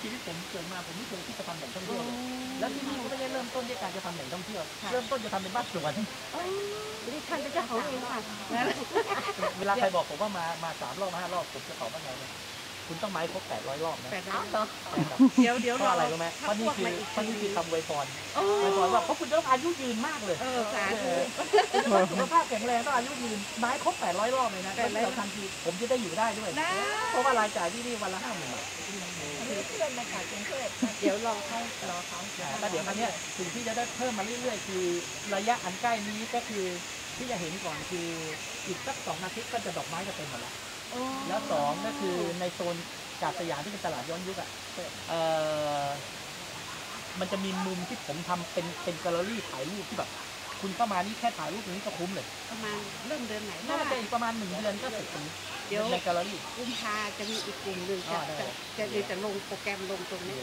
ชีวิตผมเกิดมาผมไม่เคยที่จะทำแหล่งท่องเที่ยวเลยแล้วที่นี่ก็ไม่ได้เริ่มต้นด้วยการจะทำแหล่งท่องเที่ยวเริ่มต้นจะทำเป็นบ้านสวนนี่ท่านเป็นเจ้าของเองค่ะเวลาใครบอกผมว่ามา3 รอบ5 รอบผมจะตอบว่าไงเนี่ยคุณต้องไม้ครบ800 รอบนะเดี๋ยวเพราะอะไรรู้ไหมเพราะนี่คือคำอวยพรว่าเพราะคุณต้องอายุยืนมากเลยสาธุสุขภาพแข็งแรงต้องอายุยืนไม้ครบ800 รอบเลยนะแล้วที่สำคัญคือผมจะได้อยู่ได้ด้วยเพราะว่ารายจ่ายที่นี่วันละ50,000 บาทเพื่อนมาจากกรุงเทพเดี๋ยวรอเขาแล้วเดี๋ยวอันเนี้ยสิ่งที่จะได้เพิ่มมาเรื่อยๆคือระยะอันใกล้นี้ก็คือที่จะเห็นก่อนคืออีกสัก2 อาทิตย์ก็จะดอกไม้จะเต็มหมดแล้วแล้ว2ก็คือในโซนกาดสยามที่เป็นตลาดย้อนยุคมันจะมีมุมที่ผมทำเป็นแกลเลอรี่ถ่ายรูปที่แบบคุณเข้ามานี่แค่ถ่ายรูปตรงนี้ก็คุ้มเลยประมาณเริ่มเดือนไหนน่าจะอีกประมาณ1 เดือนก็เสร็จตรงนี้ในแกลเลอรี่กุมภาจะมีอีกกลุ่มหนึ่งจะลงโปรแกรมลงตรงนี้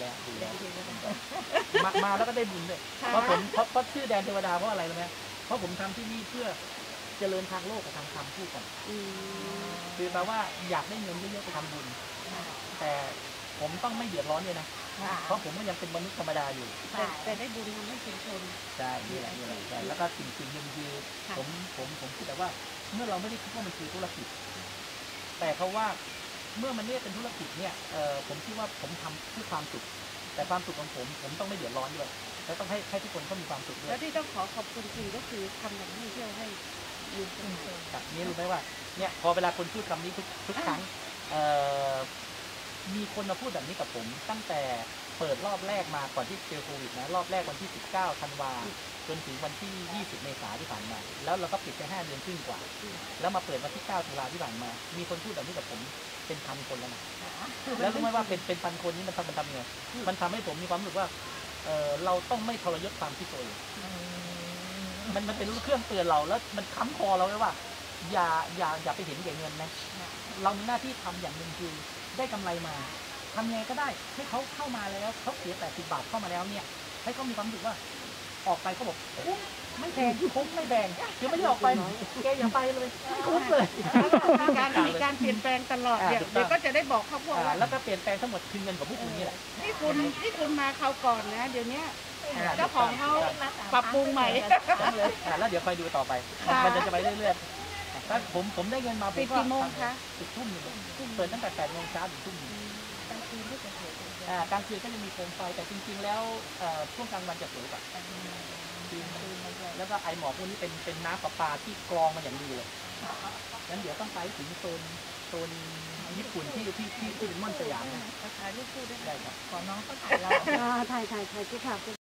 มาแล้วก็ได้บุญด้วยเพราะชื่อแดนเทวดาเพราะอะไรรู้ไหมเพราะผมทำที่นี่เพื่อเจริญทางโลกกับทางธรรมคู่กันคือแปลว่าอยากได้เงินเยอะๆไปทำบุญแต่ผมต้องไม่เดือดร้อนเลยนะเพราะผมก็ยังเป็นมนุษย์ธรรมดาอยู่แต่ได้บุญทำให้ชุมชนใช่นี่แหละแล้วก็สิ่งหนึ่งคือผมคิดแต่ว่าเมื่อเราไม่ได้คิดว่ามันคือธุรกิจแต่เขาว่าเมื่อมันเรียกเป็นธุรกิจเนี่ยผมคิดว่าผมทำเพื่อความสุขแต่ความสุขของผมต้องไม่เดือดร้อนด้วยแล้วต้องให้ทุกคนเขามีความสุขด้วยแล้วที่ต้องขอบคุณจริงก็คือทำแหล่งท่องเที่ยวให้อยู่ตรงนี้นี่รู้ไหมว่าเนี่ยพอเวลาคนพูดคำนี้ทุกครั้งมีคนมาพูดแบบนี้กับผมตั้งแต่เปิดรอบแรกมาก่อนที่เจอโควิดนะรอบแรกวันที่19 ธันวาจนถึงวันที่20 เมษายนที่ผ่านมาแล้วเราก็ปิดไป5 เดือนครึ่งกว่าแล้วมาเปิดวันที่9 ตุลาที่ผ่านมามีคนพูดแบบนี้กับผมเป็น1,000 คนแล้วนะแล้วรู้ไหมว่าเป็น1,000 คนนี้มันทำยังไงมันทำให้ผมมีความรู้สึกว่าเราต้องไม่ทรยศความคิดตัวเองมันเป็นเครื่องเตือนเราแล้วมันค้ำคอเราเลยว่าอย่าไปเห็นแก่เงินนะเรามีหน้าที่ทำอย่างหนึ่งคือได้กำไรมาทำยังไงก็ได้ให้เขาเข้ามาแล้วเขาเสีย80 บาทเข้ามาแล้วเนี่ยให้เขามีความรู้สึกว่าออกไปเขาบอกคุ้มไม่แพงคุ้มไม่แพงคือไม่ได้ออกไปแกอย่าไปเลยไม่คุ้มเลยมีการเปลี่ยนแปลงตลอดเดี๋ยวก็จะได้บอกเขาพวกว่าแล้วก็เปลี่ยนแปลงทั้งหมดคือเงินของพวกคุณนี่แหละที่คุณมาคราวก่อนนะเดี๋ยวนี้เจ้าของเขาปรับปรุงใหม่แล้วเดี๋ยวคอยดูต่อไปมันจะไปเรื่อยๆถ้าผมได้เงินมาปิดกี่โมงคะ 10 ทุ่มเปิดตั้งแต่8 โมงเช้าถึง 1 ทุ่มกลางคืนก็จะสวยกลางคืนก็จะมีโคมไฟแต่จริงๆแล้วช่วงกลางวันจะสวยกว่าแล้วก็ไอหมอกพวกนี้เป็นน้ำประปาที่กรองมาอย่างดีเลยงั้นเดี๋ยวต้องไปถึงโซนญี่ปุ่นที่เป็นม่อนสยามนะถ่ายรูปคู่ได้ครับขอน้องเขาถ่ายเราถ่ายที่ค่ะ